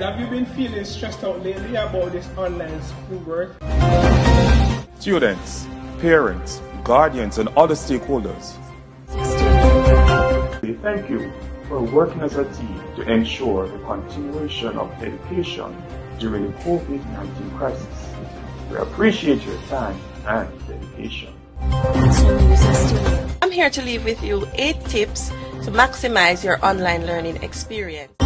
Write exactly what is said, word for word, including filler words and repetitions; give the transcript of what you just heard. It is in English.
have you been feeling stressed out lately about this online schoolwork? Students, parents, guardians, and other stakeholders, we thank you for working as a team to ensure the continuation of education during the COVID nineteen crisis. We appreciate your time and dedication. I'm here to leave with you eight tips to maximize your online learning experience.